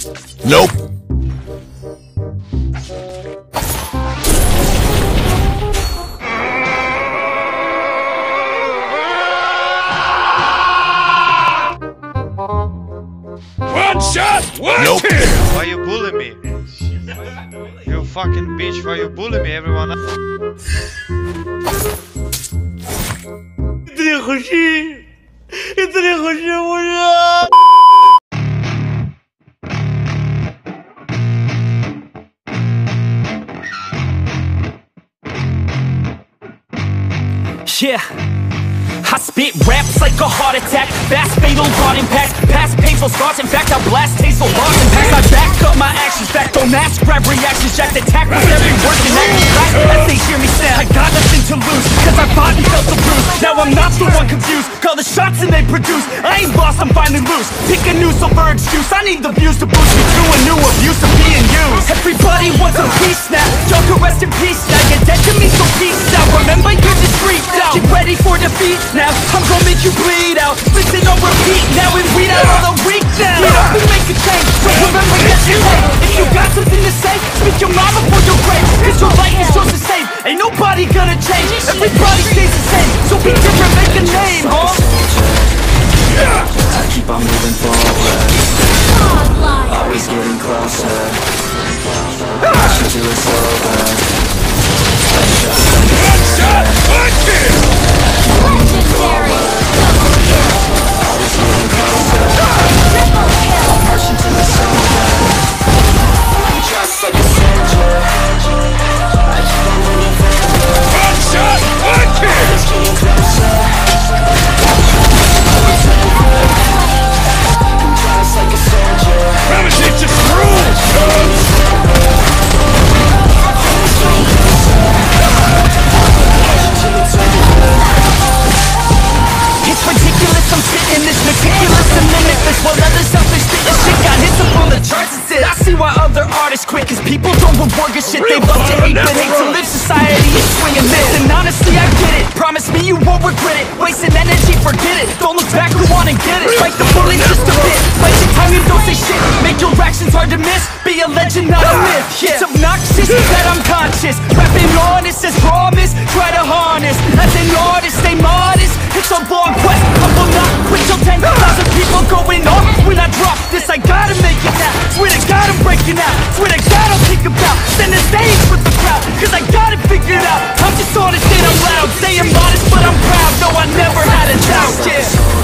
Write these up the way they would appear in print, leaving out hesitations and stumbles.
Nope. One shot, one nope. kill! Why you bully me? You fucking bitch, why you bully me, everyone? Yeah, I spit raps like a heart attack. Fast, fatal, broad impact. Past painful scars. In fact, I blast tasteful bars and packs. I back up my actions. Fact, don't ask, grab reactions. Jack attack with every word and action. Class as they hear me stand. I got nothing to lose, cause I fought and felt the bruise. Now I'm not the one confused. Call the shots and they produce. I ain't lost, I'm finally loose. Pick a new silver excuse. I need the views to boost me through a new abuse of being used. Everybody wants a piece now. Joker, rest in peace now. You're dead to me, so peace out. Remember, you're discreet now. Get ready for defeat now. I'm gonna make you bleed out. Listen on repeat now and weed out all the weak now. We don't make a change, so remember that you hate. If you got something to say, speak your mind before your grave. Cause your life is yours to save. Ain't nobody gonna change. Everybody stays the same. So be different, make a name, huh? I keep on moving forward, always getting closer. Marching till it's over. One shot, one kill! Legendary! Always getting closer. Marching till it's over. Just like a soldier. I keep on moving forward. One shot, one kill! Always getting closer. Just like a soldier. Gravitate just rules! It's ridiculous, I'm spitting this meticulous and limitless. While others out there spitting shit got hits up on the charts and sit. I see why other artists quit, cause people don't reward good shit. They love to hate but hate to live. Society is swinging this, and honestly I get it. Promise me you won't regret it. Wasting energy, forget it. Don't look back, go on and get it. Bite the bullet just a bit. Bite the time you don't say shit. Make your actions hard to miss. Be a legend, not a myth. Yeah. It's obnoxious that I'm conscious. Rapping honest as promise. Try to harness. As an artist, stay modest. It's a long quest, I will not quit till 10,000 people going off when I drop this. I gotta make it now. Swear to God I'm breaking out. Swear to God I'll think about send the stage with the crowd, cause I got it figured out. I'm just honest and I'm loud. Saying modest but I'm proud. No, I never had a doubt. Yeah.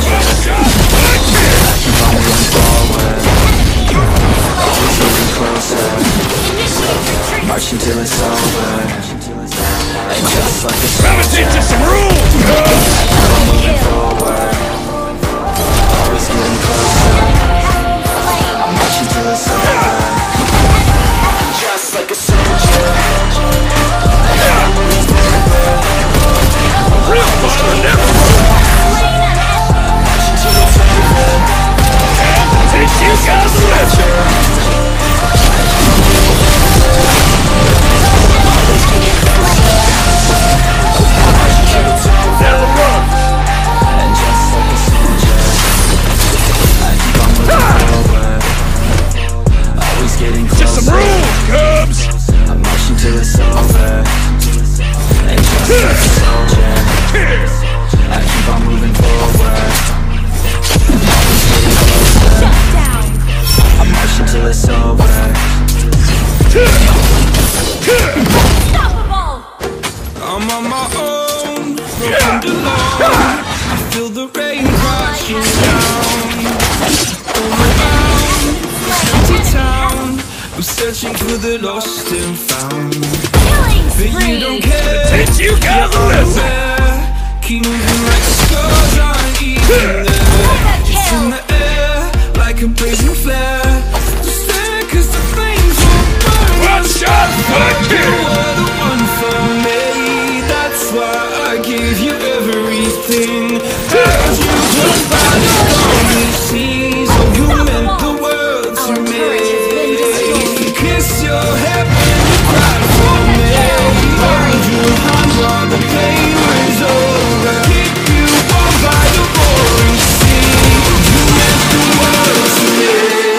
Always getting closer. Marching till it's over. And just like a Gravitate to some rules! I'm moving forward. Always getting closer. I'm marching till it's over. Just like a soldier. I'm moving forward. Real fun, never Marching till it's over. Take you guys a legend! Never run! And just like a soldier, I keep on moving forward. Always getting closer. Just some rules, Cubs! I'm marching till it's over. And just like a soldier, I keep on moving forward. Always getting closer. I'm marching till it's over. I'm on my own, broken alone. I feel the rain crashing down. All around this empty town, I'm searching for the lost and found. But you don't care. Take you guys a lesson! Keep moving like the stars aren't even there. It's in the air like a blazing flare. Just stare cause the flames will burn. One shot, one You kill! were the one for me. That's why I gave you everything. Heard you just by the stormy seas. Oh, you meant the world to me. Kiss your head when you cried for me. Hold your hand while the pain was over. Keep you warm by the roaring sea. You meant the world to me.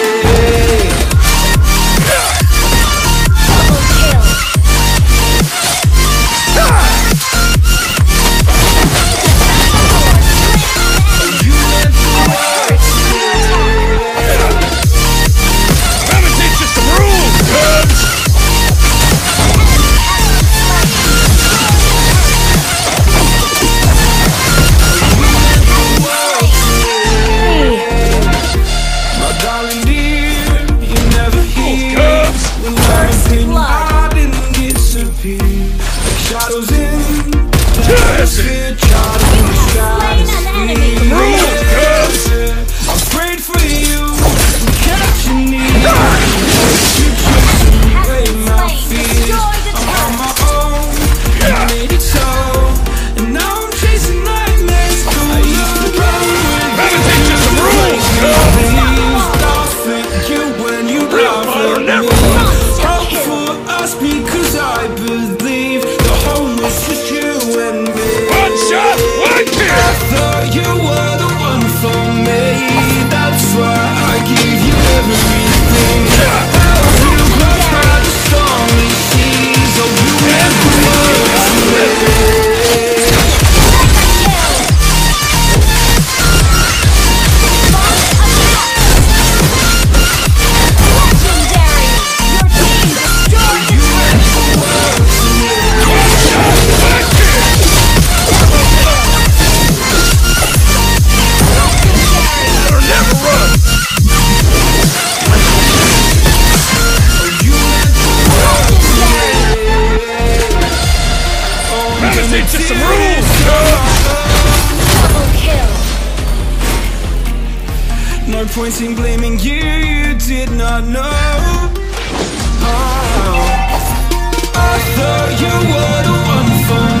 points in blaming you, you did not know. Oh, I thought you were the one for me.